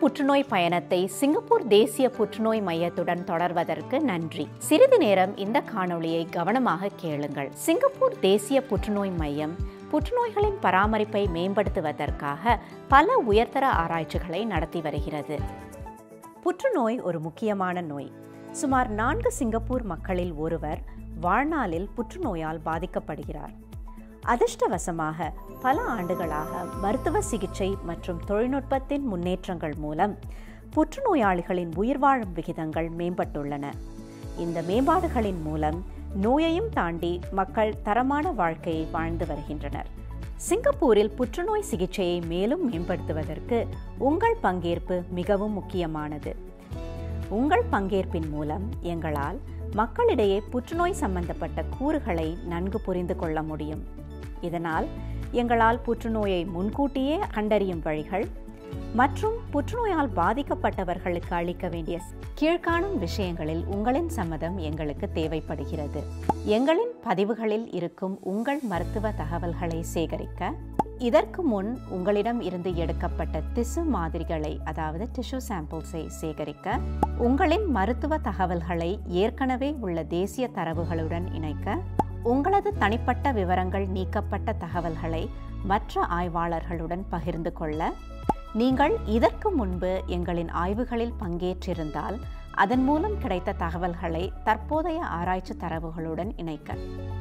புற்றுநோய் பயணத்தை சிங்கப்பூர் தேசிய புற்றுநோய் மையத்துடன் தொடர்வதற்கு நன்றி. சிறிது நேரம் இந்த காணொளியை கவனமாக கேளுங்கள். சிங்கப்பூர் தேசிய புற்றுநோய் மையம் புற்றுநோய்களின் பராமரிப்பை மேம்படுத்துவதற்காக பல உயர்தர ஆராய்ச்சிகளை நடத்தி வருகிறது. புற்றுநோய் ஒரு முக்கியமான நோய். சுமார் 4 சிங்கப்பூர் மக்களில் ஒருவர் வாழ்நாளில் புற்றுநோயால் பாதிக்கப்படுகிறார். அதிர்ஷ்டவசமாக பல ஆண்டுகளாக மருத்துவ சிகிச்சை மற்றும் தொழில்நுட்பத்தின் முன்னேற்றங்கள் மூலம் புற்றுநோயாளிகளின் உயிர் வாழும் விகிதங்கள் மேம்பட்டுள்ளன. இந்த மேம்பாடுகளின் மூலம் நோயையும் தாண்டி மக்கள் தரமான வாழ்க்கையை வாழ்ந்து வருகின்றனர். சிங்கப்பூரில் புற்றுநோய் சிகிச்சையை மேலும் மேம்படுத்துவதற்கு உங்கள் பங்கேற்பு மிகவும் முக்கியமானது. உங்கள் பங்கேற்பின் மூலம் எங்களால் மக்களிடையே புற்றுநோய் சம்பந்தப்பட்ட கூறுகளை நன்கு புரிந்து கொள்ள முடியும். இதனால் எங்களால் புற்றுநோயை முன்கூட்டியே கண்டறியும் வழிகள் மற்றும் புற்றுநோயால் பாதிக்கப்பட்டவர்களுக்கு அளிக்க வேண்டிய கீழ்காணும் விஷயங்களில் உங்களின் சம்மதம் எங்களுக்கு தேவைப்படுகிறது. எங்களின் பதிவுகளில் இருக்கும் உங்கள் மருத்துவ தகவல்களை சேகரிக்க, இதற்கு முன் உங்களிடம் இருந்து எடுக்கப்பட்ட திசு மாதிரிகளை அதாவது டிஷ்யூ சாம்பிள்ஸை சேகரிக்க, உங்களின் மருத்துவ தகவல்களை ஏற்கனவே உள்ள தேசிய தரவுகளுடன் இணைக்க, உங்களது தனிப்பட்ட விவரங்கள் நீக்கப்பட்ட தகவல்களை மற்ற ஆய்வாளர்களுடன் பகிர்ந்து கொள்ள, நீங்கள் இதற்கு முன்பு எங்களின் ஆய்வுகளில் பங்கேற்றிருந்தால் அதன் மூலம் கிடைத்த தகவல்களை தற்போதைய ஆராய்ச்சி தரவுகளுடன் இணைக்க.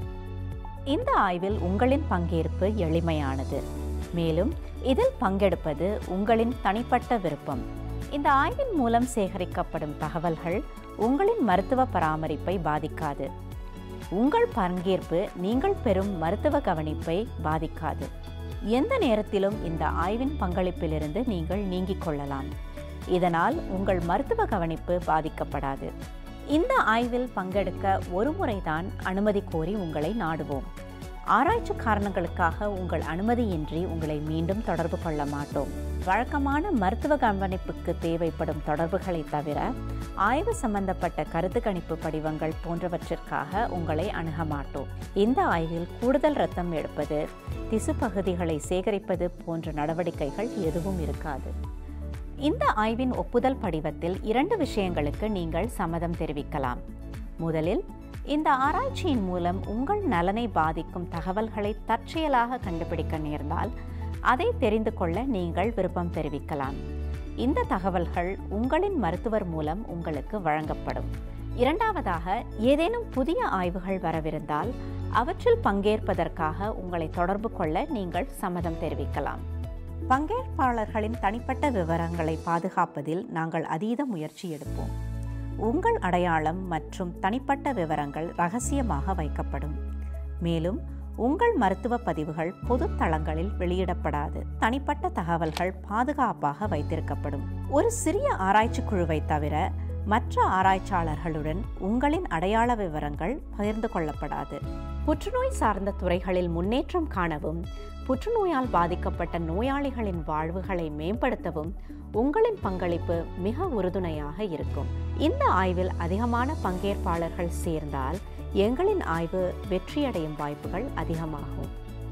இந்த ஆய்வில் உங்களின் பங்கேற்பு எளிமையானது, மேலும் இதில் பங்கெடுப்பது உங்களின் தனிப்பட்ட விருப்பம். இந்த ஆய்வின் மூலம் சேகரிக்கப்படும் தகவல்கள் உங்களின் மருத்துவ பராமரிப்பை பாதிக்காது. உங்கள் பங்கேற்பு நீங்கள் பெறும் மருத்துவ கவனிப்பை பாதிக்காது. எந்த நேரத்திலும் இந்த ஆய்வின் பங்களிப்பிலிருந்து நீங்கள் நீங்கிக் கொள்ளலாம். இதனால் உங்கள் மருத்துவ கவனிப்பு பாதிக்கப்படாது. இந்த ஆய்வில் பங்கெடுக்க ஒரு முறைதான் அனுமதி கோரி உங்களை நாடுவோம். ஆராய்ச்சி காரணங்களுக்காக உங்கள் அனுமதியின்றி உங்களை மீண்டும் தொடர்பு கொள்ள மாட்டோம். வழக்கமான மருத்துவ கவனிப்புக்கு தேவைப்படும் தொடர்புகளை தவிர ஆய்வு சம்பந்தப்பட்ட கருத்து கணிப்பு படிவங்கள் போன்றவற்றிற்காக உங்களை அணுக மாட்டோம். இந்த ஆய்வில் கூடுதல் இரத்தம் எடுப்பது, திசு பகுதிகளை சேகரிப்பது போன்ற நடவடிக்கைகள் எதுவும் இருக்காது. இந்த ஆய்வின் ஒப்புதல் படிவத்தில் 2 விஷயங்களுக்கு நீங்கள் சம்மதம் தெரிவிக்கலாம். முதலில், இந்த ஆராய்ச்சியின் மூலம் உங்கள் நலனை பாதிக்கும் தகவல்களை தற்செயலாக கண்டுபிடிக்க நேர்ந்தால் அதை தெரிந்து கொள்ள நீங்கள் விருப்பம் தெரிவிக்கலாம். இந்த தகவல்கள் உங்களின் மருத்துவர் மூலம் உங்களுக்கு வழங்கப்படும். இரண்டாவதாக, ஏதேனும் புதிய ஆய்வுகள் வரவிருந்தால் அவற்றில் பங்கேற்பதற்காக உங்களை தொடர்பு கொள்ள நீங்கள் சம்மதம் தெரிவிக்கலாம். பங்கேற்பாளர்களின் தனிப்பட்ட விவரங்களை பாதுகாப்பதில் நாங்கள் அதீத முயற்சி எடுப்போம். உங்கள் அடையாளம் மற்றும் தனிப்பட்ட விவரங்கள் இரகசியமாக வைக்கப்படும். மேலும் உங்கள் மருத்துவ பதிவுகள் பொது தளங்களில் வெளியிடப்படாது. தனிப்பட்ட தகவல்கள் பாதுகாப்பாக வைத்திருக்கப்படும். ஒரு சிறிய ஆராய்ச்சி குழுவை தவிர மற்ற ஆராய்ச்சியாளர்களுடன் உங்களின் அடையாள விவரங்கள் பகிர்ந்து கொள்ளப்படாது. புற்றுநோய் சார்ந்த துறைகளில் முன்னேற்றம் காணவும், புற்றுநோயால் பாதிக்கப்பட்ட நோயாளிகளின் வாழ்வுகளை மேம்படுத்தவும் உங்களின் பங்களிப்பு மிக உறுதுணையாக இருக்கும். இந்த ஆய்வில் அதிகமான பங்கேற்பாளர்கள் சேர்ந்தால் எங்களின் ஆய்வு வெற்றியடையும் வாய்ப்புகள் அதிகமாகும்.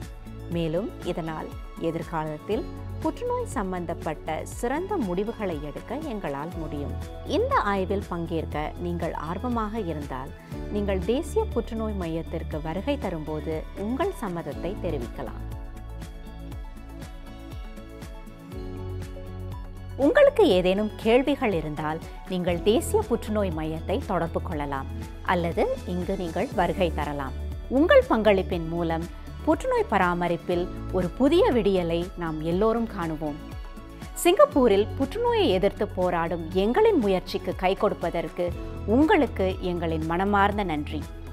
மேலும் இதனால் எதிர்காலத்தில் புற்றுநோய் சம்பந்தப்பட்ட சிறந்த முடிவுகளை எடுக்க எங்களால் முடியும். இந்த ஆய்வில் பங்கேற்க நீங்கள் ஆர்வமாக இருந்தால் நீங்கள் தேசிய புற்றுநோய் மையத்திற்கு வருகை தரும்போது உங்கள் சம்மதத்தை தெரிவிக்கலாம். உங்களுக்கு ஏதேனும் கேள்விகள் இருந்தால் நீங்கள் தேசிய புற்றுநோய் மையத்தை தொடர்பு கொள்ளலாம் அல்லது இங்கு நீங்கள் வருகை தரலாம். உங்கள் பங்களிப்பின் மூலம் புற்றுநோய் பராமரிப்பில் ஒரு புதிய விடியலை நாம் எல்லோரும் காணுவோம். சிங்கப்பூரில் புற்றுநோயை எதிர்த்து போராடும் எங்களின் முயற்சிக்கு கை கொடுப்பதற்கு உங்களுக்கு எங்களின் மனமார்ந்த நன்றி.